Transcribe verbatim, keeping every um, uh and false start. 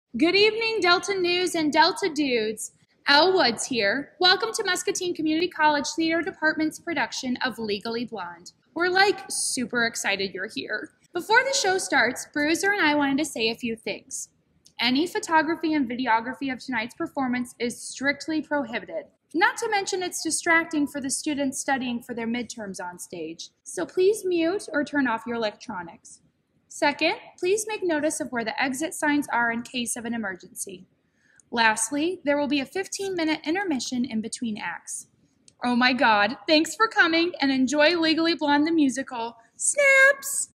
Good evening, Delta News and Delta Dudes. Elle Woods here. Welcome to Muscatine Community College Theater Department's production of Legally Blonde. We're like super excited you're here. Before the show starts, Bruiser and I wanted to say a few things. Any photography and videography of tonight's performance is strictly prohibited. Not to mention it's distracting for the students studying for their midterms on stage. So please mute or turn off your electronics. Second, please make notice of where the exit signs are in case of an emergency. Lastly, there will be a fifteen minute intermission in between acts. Oh my God, thanks for coming and enjoy Legally Blonde the musical. Snaps!